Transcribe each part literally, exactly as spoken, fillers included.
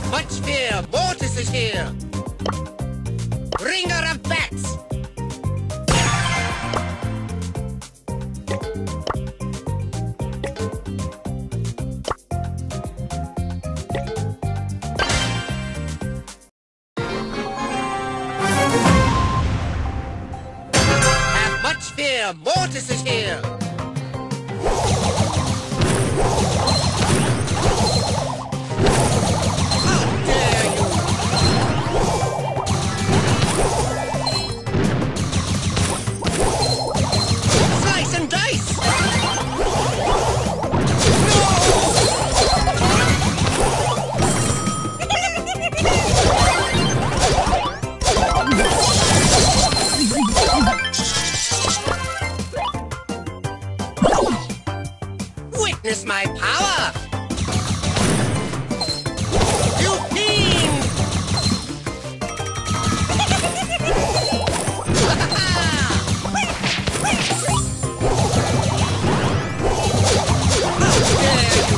Have much fear, Mortis is here! Bringer of bats! Have much fear, Mortis is here! Witness my power! You fiend! How dare you!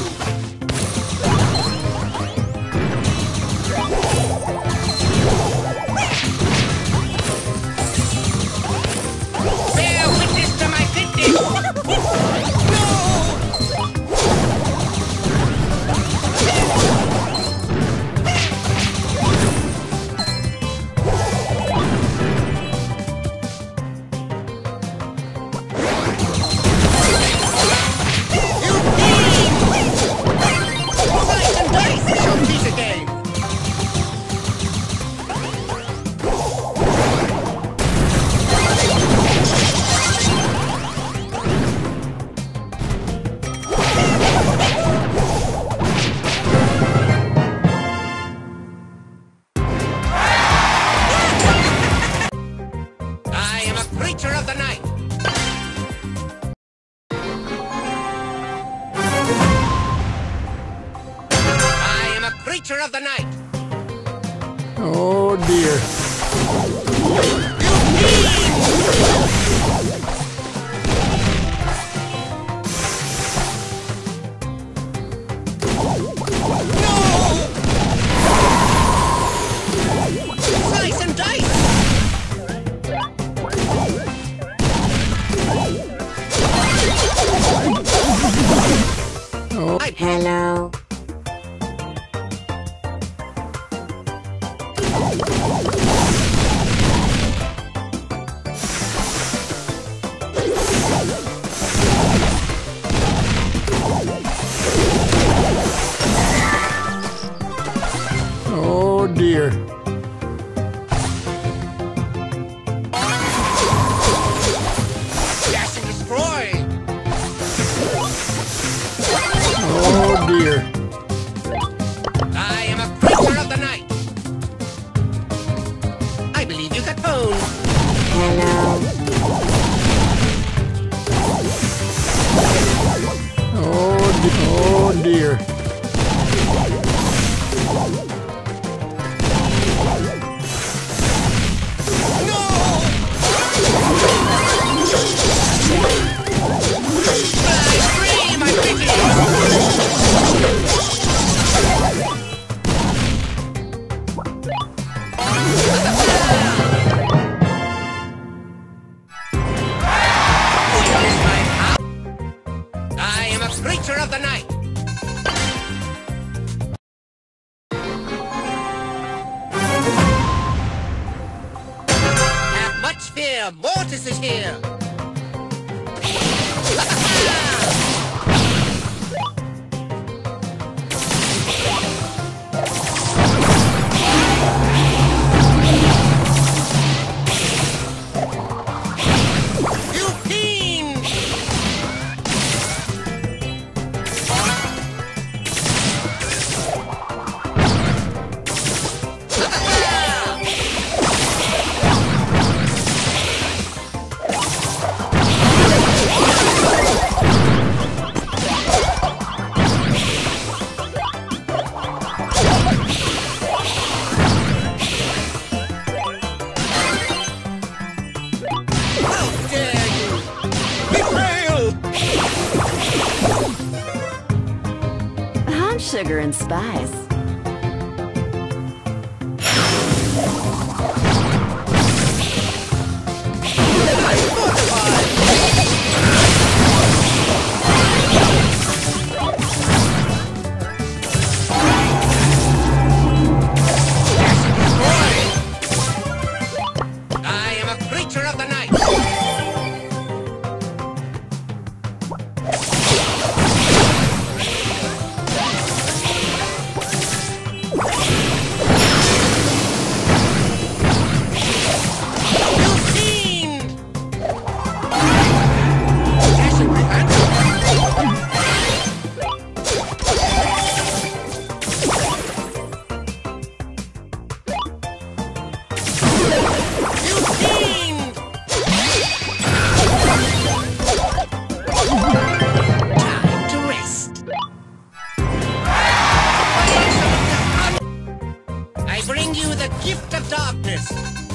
Bear witness to my fitness! Creature of the night! I am a creature of the night! Oh dear. No! Slice and dice! Oh. Hello. Oh dear. Dash and destroy! Oh dear. I am a creature of the night! I believe you got pwned! Hello. Oh, de oh dear. Creature of the night! Have much fear, Mortis is here! You fiend! Sugar and spice. darkness.